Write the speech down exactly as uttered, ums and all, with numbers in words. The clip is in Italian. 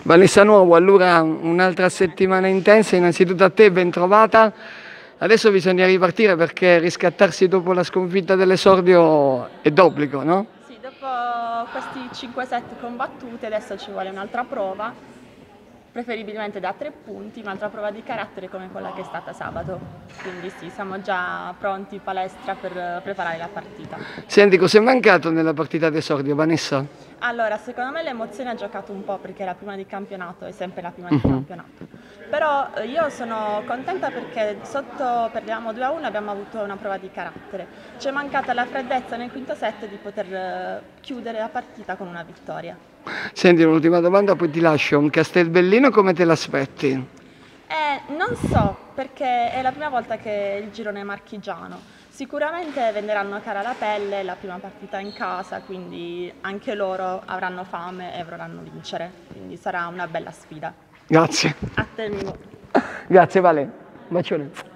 Vanessa Nuovo, allora un'altra settimana intensa, innanzitutto a te ben trovata, adesso bisogna ripartire perché riscattarsi dopo la sconfitta dell'esordio è d'obbligo, no? Sì, dopo questi cinque set combattuti adesso ci vuole un'altra prova, preferibilmente da tre punti, un'altra prova di carattere come quella che è stata sabato, quindi sì, siamo già pronti in palestra per preparare la partita. Senti, cos'è mancato nella partita d'esordio, Vanessa? Allora, secondo me l'emozione ha giocato un po' perché la prima di campionato è sempre la prima di Mhm. campionato. Però eh, io sono contenta perché sotto perdevamo due a uno, abbiamo avuto una prova di carattere. Ci è mancata la freddezza nel quinto set di poter eh, chiudere la partita con una vittoria. Senti, un'ultima domanda, poi ti lascio. Un Castelbellino come te l'aspetti? Eh, non so, perché è la prima volta che il girone è marchigiano. Sicuramente venderanno cara la pelle, è la prima partita in casa, quindi anche loro avranno fame e vorranno vincere, quindi sarà una bella sfida. Grazie. A te, Mimo. Grazie Vale, un bacione.